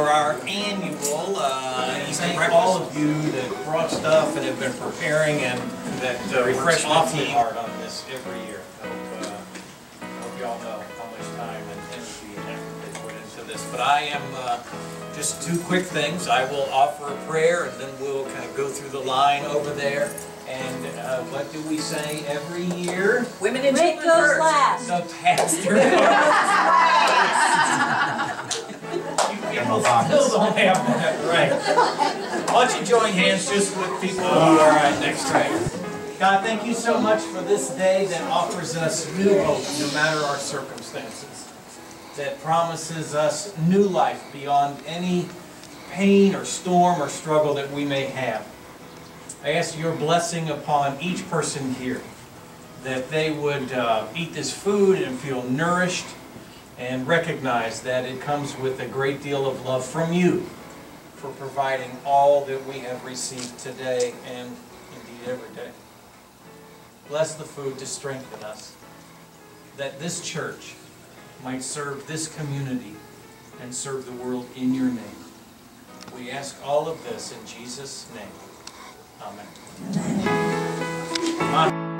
For our annual Easter breakfast. All of you that brought stuff and have been preparing and that refresh awfully hard on this every year. I hope you all know how much time and energy and effort they put into this. But I am just two quick things. I will offer a prayer and then we'll kind of go through the line over there. And what do we say every year? Women and Rick children goes first. last. The pastor. You people still don't have that right. Why don't you join hands just with people who are next to you. God, thank you so much for this day that offers us new hope no matter our circumstances. That promises us new life beyond any pain or storm or struggle that we may have. I ask your blessing upon each person here, that they would eat this food and feel nourished and recognize that it comes with a great deal of love from you for providing all that we have received today and indeed every day. Bless the food to strengthen us, that this church might serve this community and serve the world in your name. We ask all of this in Jesus' name. Amen.